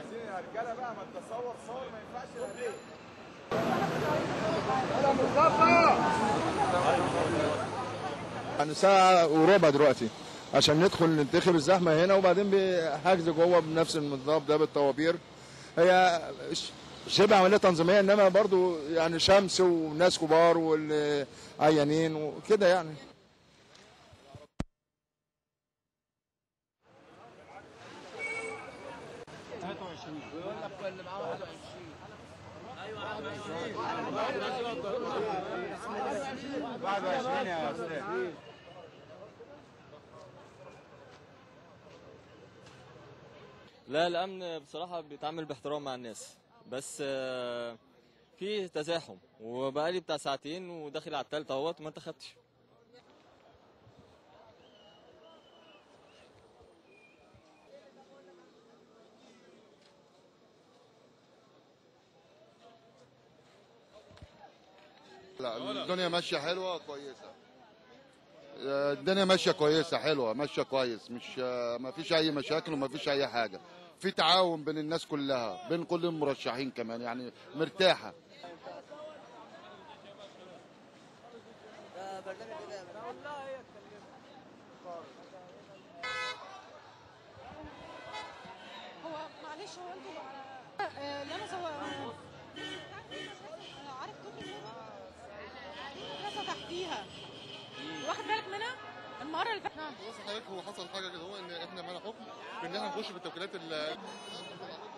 عايزين يا رجاله بقى، ما تصور ما ينفعش الهديه. يعني ساعة وربع دلوقتي عشان ندخل ننتخب الزحمة هنا، وبعدين بحجز جوه بنفس النظام ده بالطوابير. هي شبه عملية تنظيمية، انما برضو يعني شمس وناس كبار والعيانين وكده يعني. بيقول لك اللي معاه 21. ايوه 21 يا استاذ. لا، الأمن بصراحة بيتعامل باحترام مع الناس، بس في تزاحم، وبقالي بتاع ساعتين وداخل على التالتة اهوت وما انتخبتش. لا، الدنيا ماشيه حلوه كويسه. الدنيا ماشيه كويسه حلوه ماشيه كويس، مش ما فيش اي مشاكل وما فيش اي حاجه. في تعاون بين الناس كلها، بين كل المرشحين كمان، يعني مرتاحه. هو معلش، هو انتوا اللي انا عارف كل كذا تحتيها، واخد بالك منها المره اللي فاتت. بص حضرتك، هو حصل حاجه كده، هو ان احنا معانا حكم بان احنا نخش بالتوكيلات